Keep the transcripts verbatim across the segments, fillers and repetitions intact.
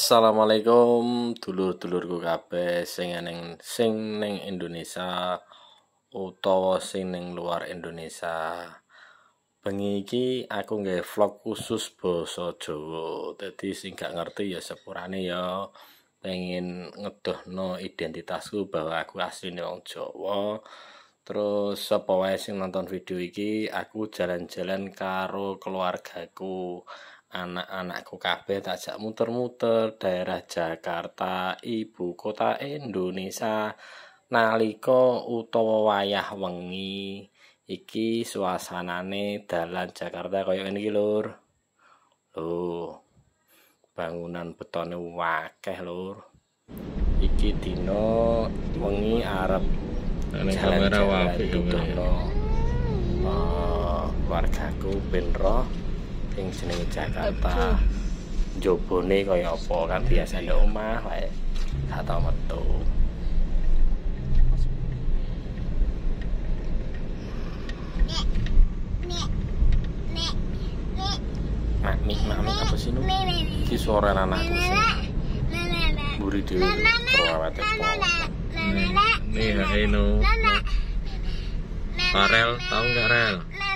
Assalamualaikum dulur-dulurku kabeh sing ning sing ning Indonesia utawa sing ning luar Indonesia. Bengi iki aku nggawe vlog khusus basa Jawa. Dadi sing gak ngerti ya sepurane ya pengen ngedohno identitasku bahwa aku asline wong Jawa. Terus sapa wae sing nonton video iki, aku jalan-jalan karo keluargaku. Anak-anakku kabeh tak jak muter-muter daerah Jakarta, ibu kota Indonesia. Nalika utawa wayah wengi iki suasanane dalan Jakarta kaya ngene iki, Lur. Loh. Bangunan betone akeh, Lur. Iki dina wengi arep kamera wae dono. Oh, keluargaku ben roh ing jenenge Jakarta. Njobone kaya apa kan biasa ndek omah wae. Gak tau metu. Mak, mik, mami apa sih nu? Iki suara anakku sih. Buri dhewe terowate po. Nih, hai nu. Farel, tahu nggak Rel?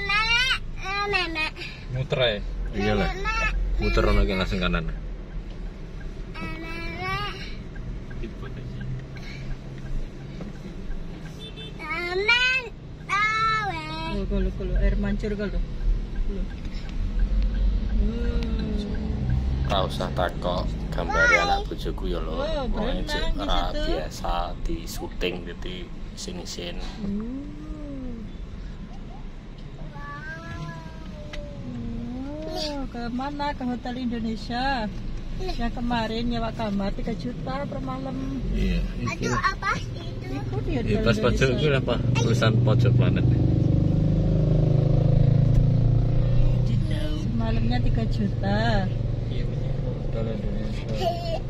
Muter ya? Iyalah. Muter lagi langsung kanan. Kalau kalau air mancur kalau. Ora usah takok gambare anak bojoku ya lho. Wong cek ora biasa di syuting dadi isin-isin. Ke mana? Ke Hotel Indonesia. Yang kemarin nyewa kamar tiga juta per malam. Iya, itu. Aduh, apa itu? Itu di Hotel Di pas pojok itu apa? Tulisan pojok planet. Semalamnya tiga juta. Iya, Hotel Indonesia.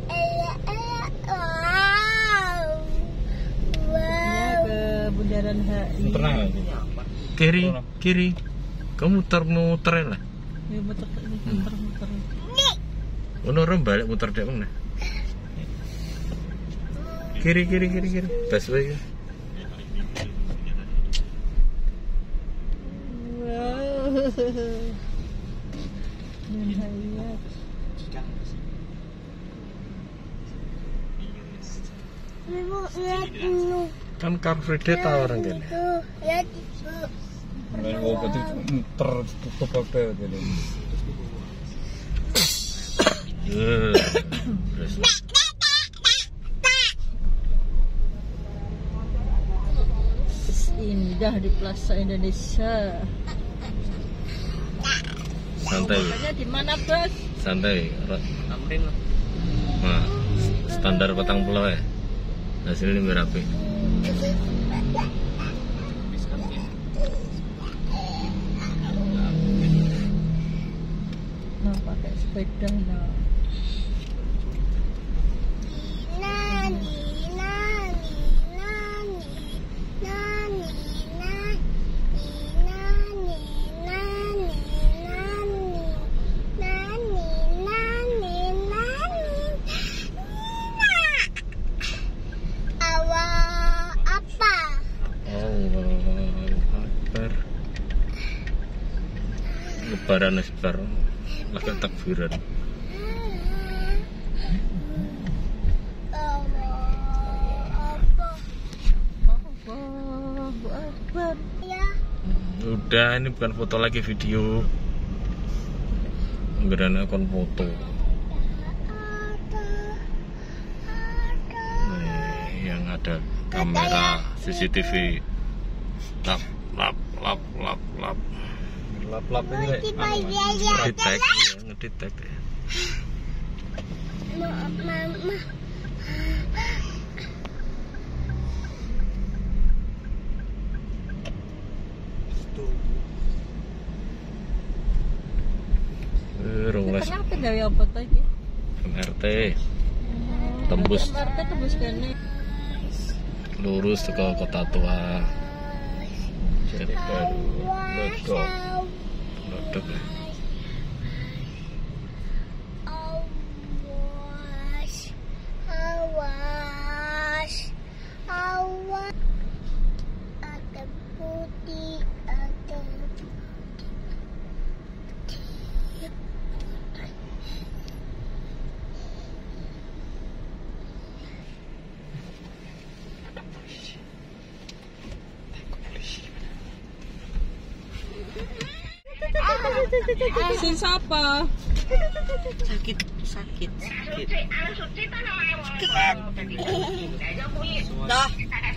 Wow. Ya ke Bundaran H I. Pernah kiri, kiri. Kamu muter-muter lah. Ya muter muter muter. Ono orang balik muter dek mana? Kiri, kiri, kiri, kiri. Busway. Wow. Menghayat. Ibu lihat dulu. Kan Car Free Day tahu orang kan? Tuh, lihat ibu. Oh, berarti muter tutup apa gitu. Terus Indah di Plaza Indonesia. santai, Makanya di mana, Bos? santai. Tamrin lah. Nah, standar petang pulau ya. Hasilnya lebih rapi. Nah, pakai sepeda nah. Nani, nani, nani, nani, nani, nani, nani, nani, nani, nani, awak apa? Allahu Akbar. Lebaran sekarang lagi takbiran. Allahu Akbar. Ya, Udah, ini bukan foto lagi, video. Ngeran akun foto. Nih, yang ada kamera C C T V. Lap, lap, lap, lap, lap. Lap-lap ini kayak kita lihat Ngedetek, iya, ngedetek. mama. Eh, Rongles Kenapa gawe apa to iki? M R T. Tembus M R T tembus kene. lurus ke Kota Tua. Jadi baru ledok. Ledok. Sin sapa? Sakit, sakit, sakit. Dah.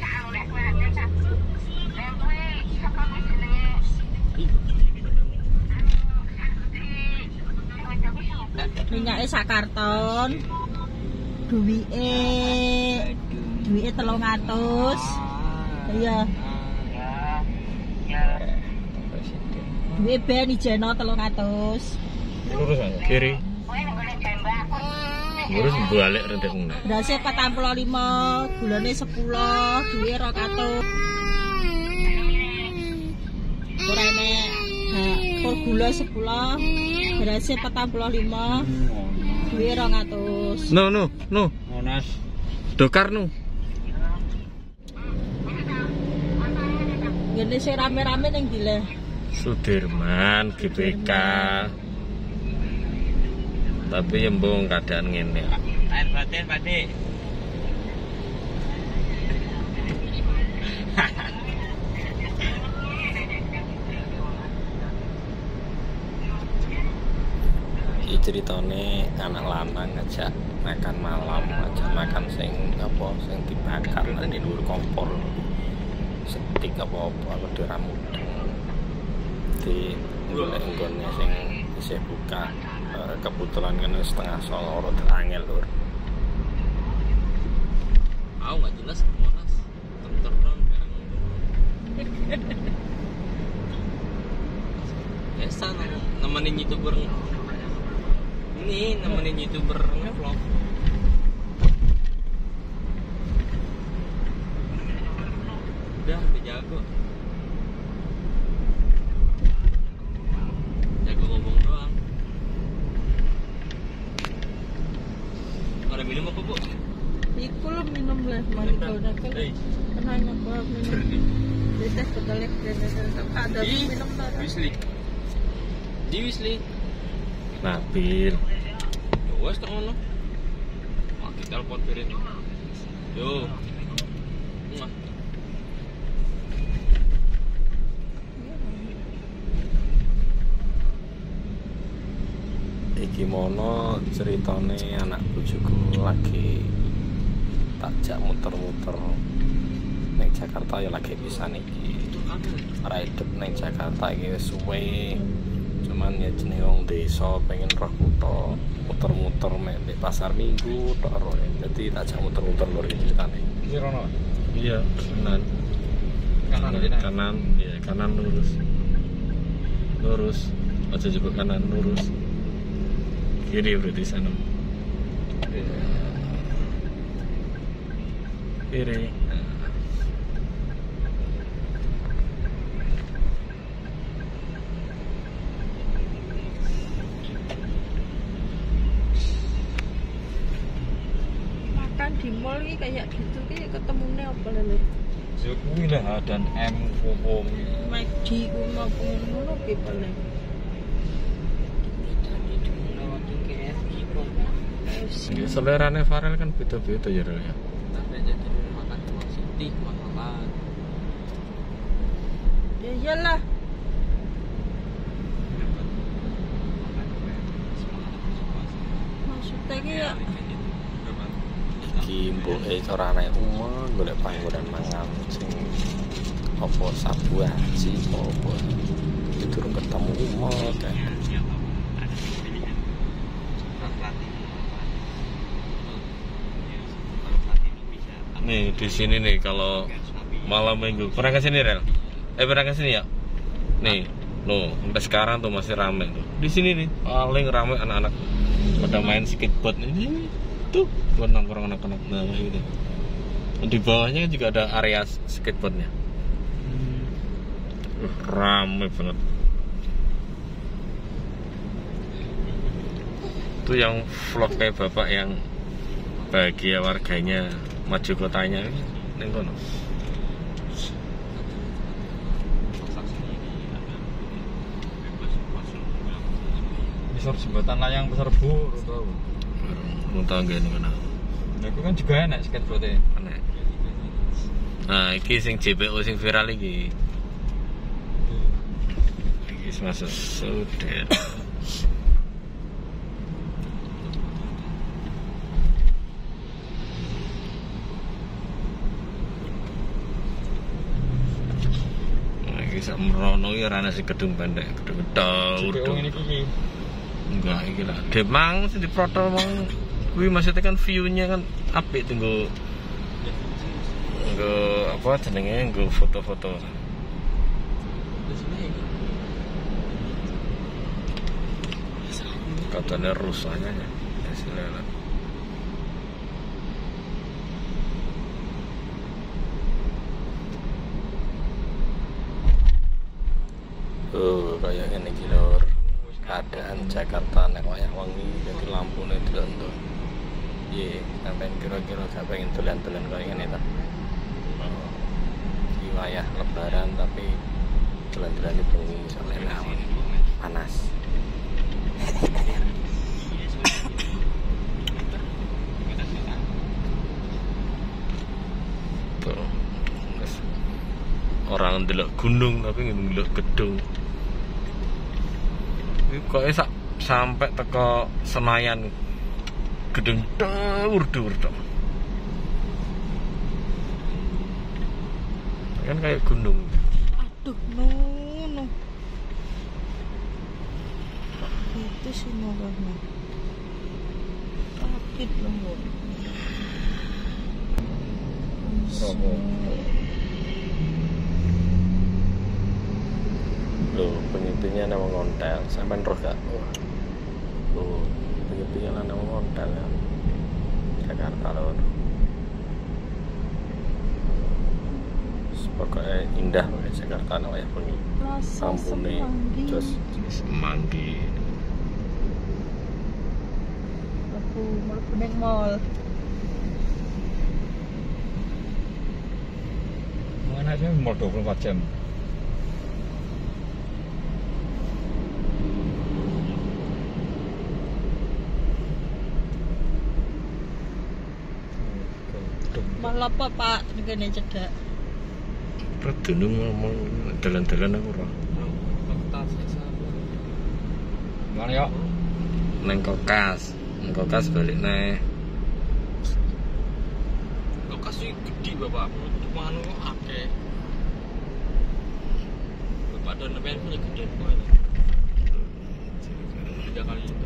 Minyaknya sak karton. Duwike duwike telung atus. Iya. Duwike ben ijeno telung atus. Lurus aja. Kiri. Lurus balik rendek ngono. Berasnya patang puluh lima, gulanya sepuluh, duwike rong atus. Ora enek. Nah, per gula sepuluh, berasnya patang puluh lima, duwike rong atus. No no no. Monas. Dokar no. Ngene sing rame-rame ning ndi Sudirman, G B K. Tapi embung keadaan ngene. Air batin, Pak Dik. Iki ceritane anak lanang ngajak makan malam, ngajak makan sing apa sing dibakar nang dhuwur kompor. Setik apa-apa wedi ramudeng. Di golek nggone sing isih buka. Kebetulan kan setengah solo rada angel lur. Aku nggak jelas Monas. Ter-teran bareng. Biasa nemenin YouTuber. Ini nemenin YouTuber nge-vlog. Udah, udah jago. Jago ngomong doang. Ada minum apa, Bu? Iku lo minum lah, mari kau dah kan. Kenanya kau minum. Kita sebalik ada minum lah. Wisli. Di Wisli. Nabil. Yo wes tak ngono. Aku telepon Pirin. Yo. Muah. Iki mono ceritane anak bojoku lagi takjak muter-muter ning Jakarta ya lagi pisan iki. Ora hidup ning Jakarta iki wis suwe. Cuman ya jenenge wong desa pengen roh kutha, muter-muter mek di pasar Minggu tok ro. Dadi takjak muter-muter lur iki ceritane. Iki rono. Iya, kanan. Kanan aja. Kanan, iya, kanan lurus. Lurus. Aja juga kanan lurus. Kiri berarti sana. Kiri. Makan di mall ini kayak gitu ki ketemunya apa lho? Ya kuwi lah dan M Popo. McD ku ngopo ngono ki paling. Ya, selerane Farel kan beda-beda ya Rel ya. Tapi jadi makan telur siti makan. Ya iyalah. Maksudnya ki ya Iki mboke cara nek umon golek panggonan mangan sing apa sabu haji apa durung ketemu umon kan. Nih di sini nih kalau malam minggu pernah ke sini Rel? Eh pernah ke sini ya? Nih, lo sampai sekarang tuh masih rame tuh. Di sini nih paling rame anak-anak pada main skateboard ini tuh buat nongkrong anak-anak nah gitu. Di bawahnya juga ada area skateboardnya. Uh, rame banget. Itu yang vlog kayak bapak yang bahagia warganya maju kotanya ning kono. Besar jembatan layang besar bu, tahu. Mau tahu gak nih mana? Nah, itu kan juga enak skateboardnya. Enak. Nah, iki sing J P O sing viral iki. Iki Iki masuk sudah. Bisa merono ya rana si gedung pendek, gedung gedung ini kuwi. Enggak iki lah. Demang sing diprotol mang kuwi maksudnya kan view-nya kan apik tunggu nggo apa jenenge nggo foto-foto. Katanya rusaknya ya. Hasilnya. Oh, kayak ngene iki lur. Keadaan Jakarta nek wayah wengi dadi lampune delok. Piye, sampean kira-kira gak pengen dolan-dolan kaya ngene ta? Oh. Iki wayah lebaran tapi dolan-dolan di bengi soalnya awan panas. Tuh. Orang ndelok gunung tapi ndelok gedung. Iki kok sak sampai teko Senayan gedung dur-dur tok. Kan kayak gunung. Aduh, no, no. Itu sih nolaknya. Sakit loh. Robo. Loh, penyepinya nama ngontel, sampean roh gak? Loh, penyepinya nama ngontel ya. Jakarta lho. Pokoknya indah pokoknya Jakarta nama ya bengi. Sampune jos Semanggi. Aku mlebu ning mall. Mana aja mau dua puluh empat jam. Malah apa Pak, ngene cedak. Predunung ngomong dalan-dalan aku ora. Mana ya? Neng kokas, neng kokas balik neh. Lokasi gede bapak, mana akeh. Bapak dan nepen punya gede banget. Tiga kali itu.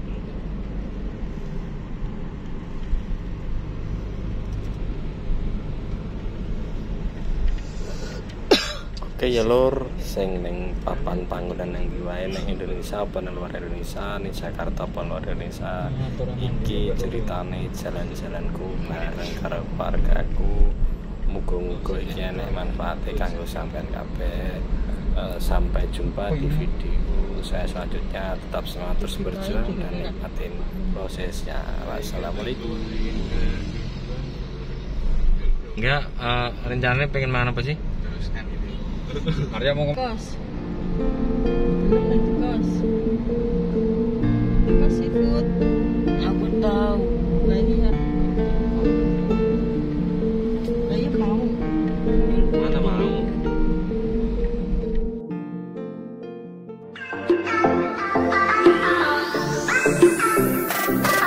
Oke ya lur, sing ning papan panggonan nang wae ning Indonesia apa nang luar Indonesia, ning Jakarta apa luar Indonesia. Iki ceritane jalan-jalanku bareng karo keluargaku. Muga-muga iki enek manfaate kanggo sampean kabeh. Uh, sampai jumpa di video saya selanjutnya. Tetap semangat terus berjuang dan nikmatin prosesnya. Wassalamualaikum. Enggak, uh, rencananya pengen mana apa sih? Arya mau ngomong. Kos. Kos. Kos seafood. Aku tahu. Lah iya. Lah iya mau. Mana mau?